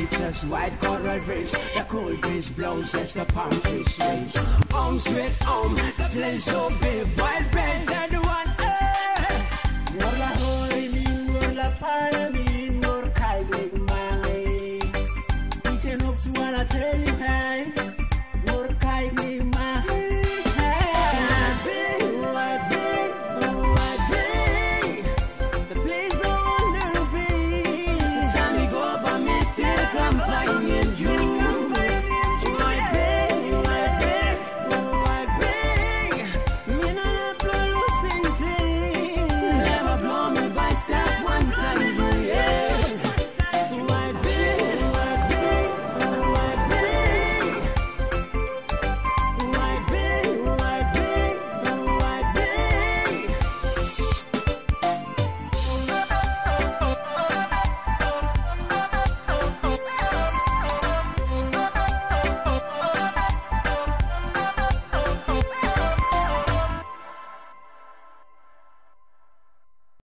pizzas, white coral bricks. The cool breeze blows as the palm tree swings. Home sweet home, the place so big. Wild birds are the one. Ngor la hori min, ngor la para min, ngor kai big my. Eating up to what I tell you, hey.